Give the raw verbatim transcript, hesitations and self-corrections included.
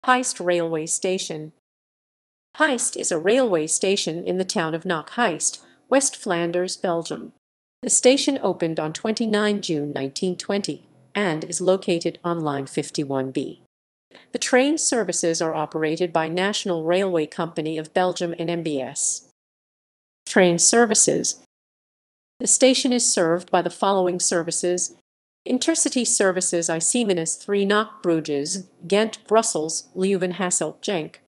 Heist Railway Station. Heist is a railway station in the town of Knokke-Heist, West Flanders, Belgium. The station opened on the twenty-ninth of June nineteen twenty and is located on line fifty-one B. The train services are operated by National Railway Company of Belgium N M B S. Train services. The station is served by the following services: Intercity services I C minus three Knokke Bruges, Ghent, Brussels, Leuven, Hasselt, Genk.